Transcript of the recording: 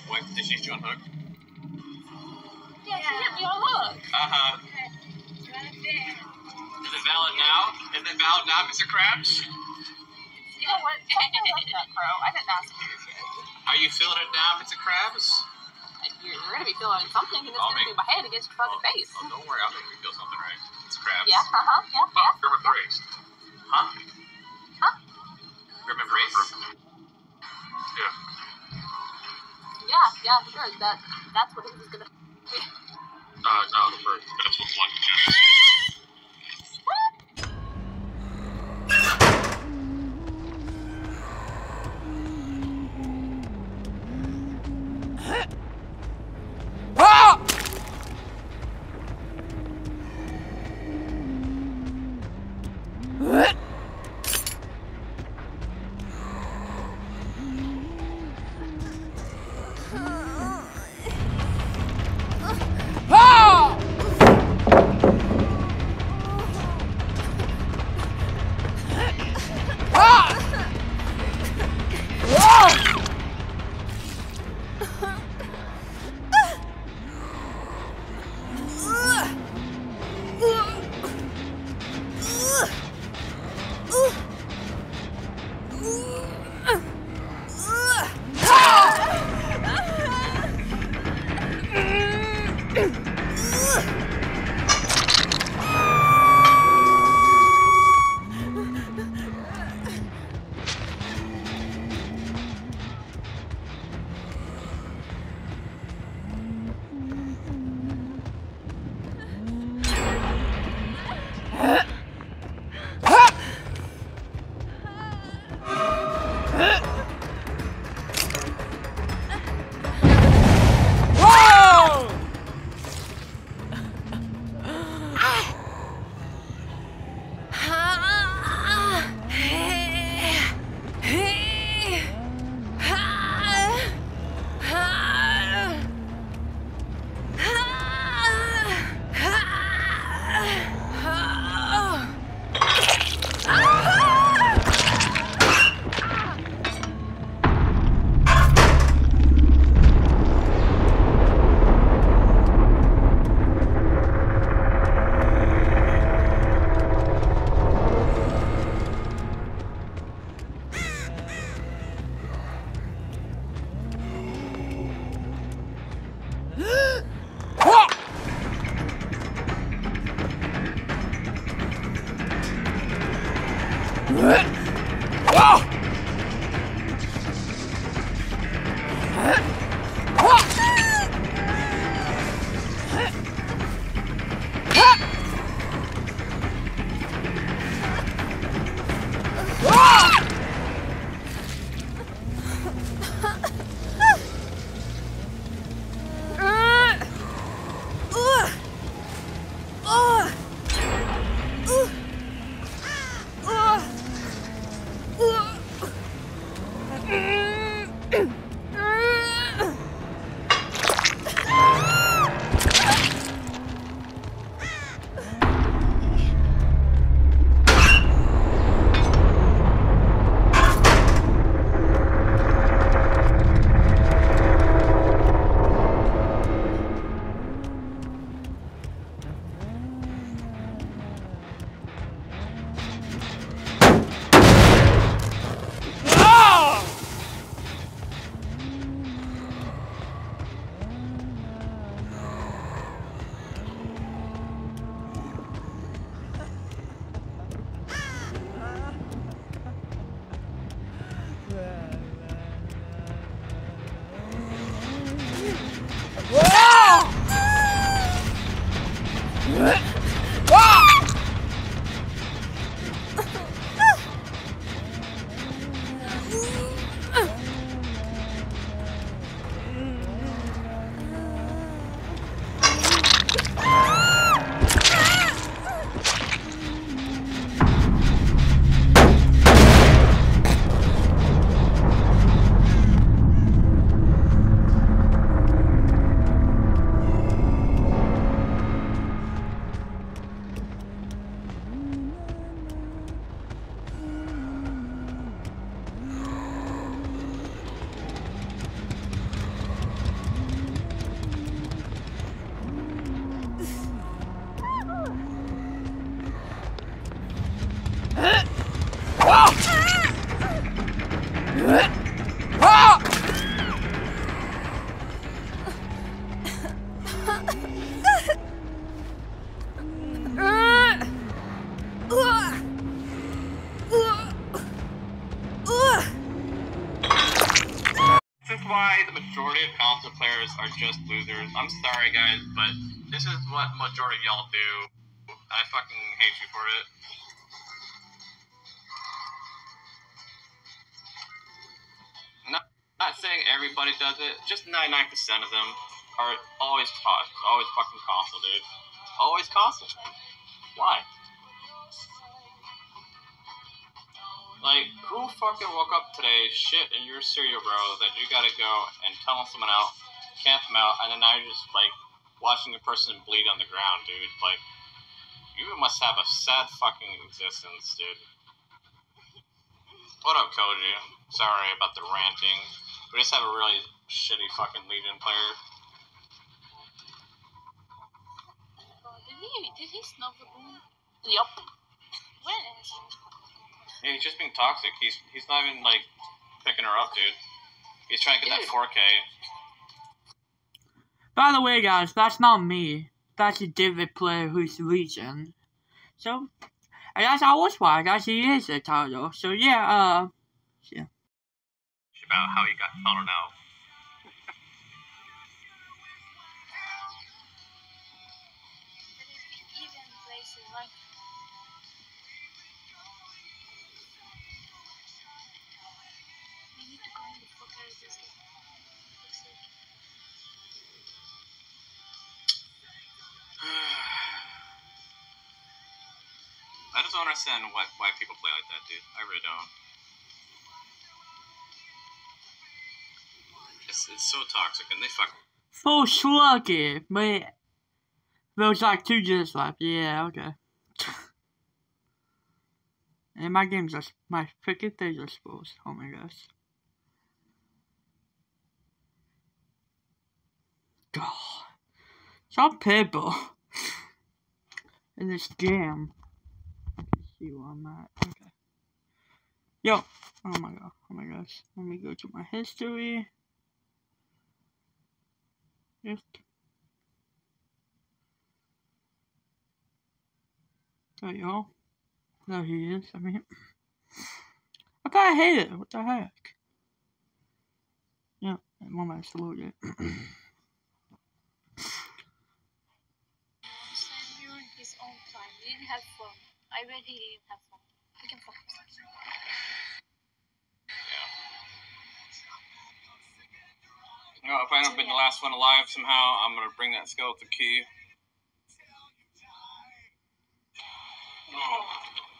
What, did she hit you on hook? Yeah, she hit me on hook. Uh-huh. Is it valid now? Is it valid now, Mr. Krabs? You know what? I like that, Crow. I didn't ask you this yet. Are you feeling it now, Mr. Krabs? You're going to be feeling something, and it's going to be my head against your fucking face. Oh, don't worry. I'll make you feel something, right? Mr. Krabs. Yeah, yeah. Remember Grace. Huh? Remember Grace? Yeah. Yeah, sure. That's what he was going to... No, the bird. That's what's like. why the majority of console players are just losers. I'm sorry, guys, but this is what majority of y'all do. I fucking hate you for it. Not saying everybody does it, just 99% of them are always taught. Always fucking console, dude. Always console. Why? Like, who fucking woke up today, shit in your cereal, bro, that you gotta go and tunnel someone out, camp them out, and then now you're just, like, watching a person bleed on the ground, dude. Like, you must have a sad fucking existence, dude. What up, Koji? Sorry about the ranting. We just have a really shitty fucking Legion player. Did he snub the boom? Yup. When? Yeah, he's just being toxic. He's not even, like, picking her up, dude. He's trying to get that 4K. By the way, guys, that's not me. That's a David player who's Legion. So, and that's always why, guys, he is a title. So, yeah, yeah. About how he got tunneled out. I just don't understand why people play like that, dude. I really don't. It's so toxic, and they fuck. Full sluggy, but there's like 2 just left. Yeah, okay. And my game's just, my freaking things are exposed. Oh my gosh. God. Some people in this game. I can see where I'm at. Okay. Yo. Oh my god. Oh my gosh. Let me go to my history. Yes. There you go. There he is. I mean, I thought I hate it. What the heck? Yeah, one minute to load it. His own time. He didn't have fun. I bet he didn't have fun. He can fuck himself. You know, if I end up being the last one alive somehow, I'm gonna bring that skeleton key. Oh.